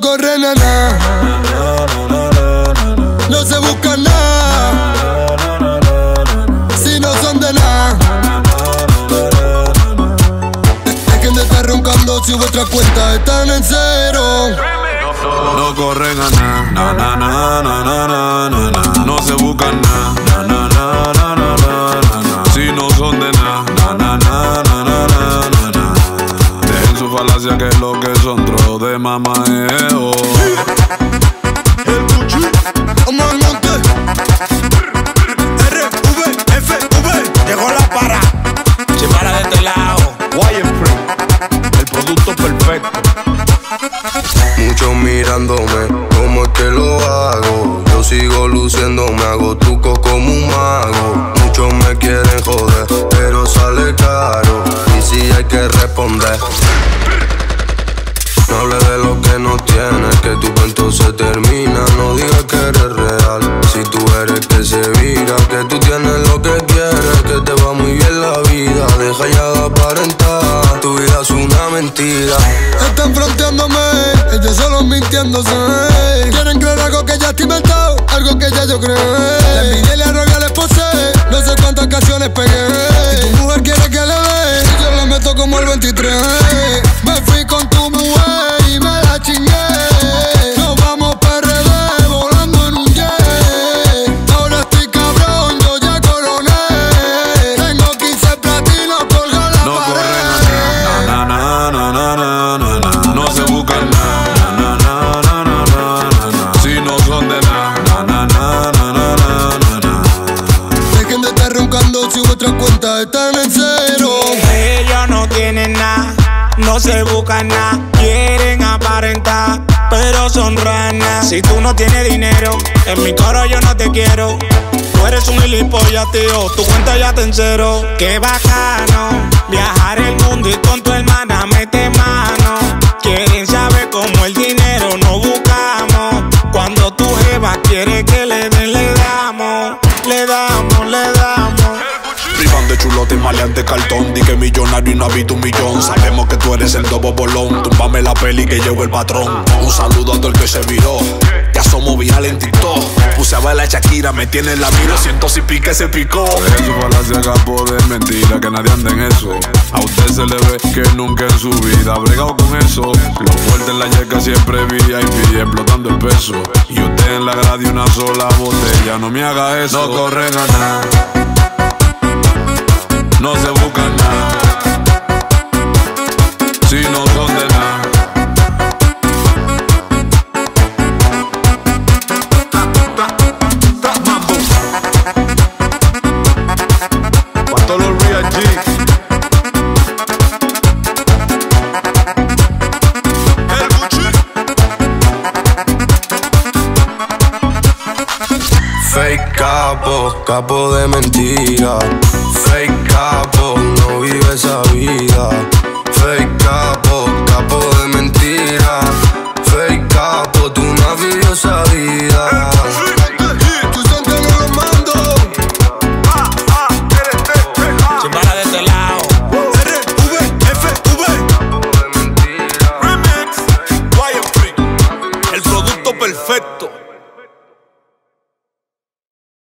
corren a nada, no se buscan nada, si no son de nada. Dejen de estar roncando si vuestras cuentas están en cero. No corren a nada, no se buscan nada, si no son de nada, dejen su falacia que es lo que son trozos de mamadeo. Vamos al monte. RVFV. Llegó la para. Se para de este lado. Wireframe, el producto perfecto. Muchos mirándome, ¿cómo es que lo hago? Yo sigo luciendo, me hago trucos como un mago. Muchos me quieren joder, pero sale caro. Y si hay que responder, no hables de lo que no tienes, que tu cuento se termina. No digas que eres real, si tú eres que se vira. Que tú tienes lo que quieres, que te va muy bien la vida. Deja ya de aparentar, tu vida es una mentira. Están fronteándome, ellos solo mintiéndose. Quieren creer algo que ya está inventado, algo que ya yo creé. La envidia y la rabia les posee, no sé cuántas canciones pegué. Y tu mujer quiere que le dé, y yo la meto como el 23. Me fui con tu mujer y me la chingué. Nos vamos PRD volando en un jet. Ahora estoy cabrón, yo ya coroné. Tengo 15 platinos colgados en la No pared. corren a nada, no se buscan nada, si no son de nada. Dejen de estar roncando si vuestras cuentas están en cero. Ellos no tienen nada, no se buscan nada. Quieren aparentar, pero son ranas. Si tú no tienes dinero, en mi coro yo no te quiero. Tú eres un gilipollas, tío, tu cuenta ya está en cero. Qué bacano, viajar el mundo y con tu hermana mete mano. Quieren saber cómo el dinero no buscamos. Cuando tu jeva quiere que le den, le damos. Privan de chulote y maleante cartón. Di que millonario y no habita 1 millón. Sabemos que tú eres el dobo bolón. Túmbame la peli que llevo el patrón. Un saludo a todo el que se viró. Ya somos viral en TikTok. Puse a bailar Shakira, me tiene la mira. Siento si pique se picó. Es su falacia, capo de mentira, que nadie anda en eso. A usted se le ve que nunca en su vida ha bregado con eso. Lo fuerte en la yeca siempre VIP, explotando el peso. Y usted en la grada una sola botella. No me haga eso. No corren a nada, no se buscan nada, si no son de nada. Pa' todos los Real G. Fake capo, capo de mentira. Fake capo.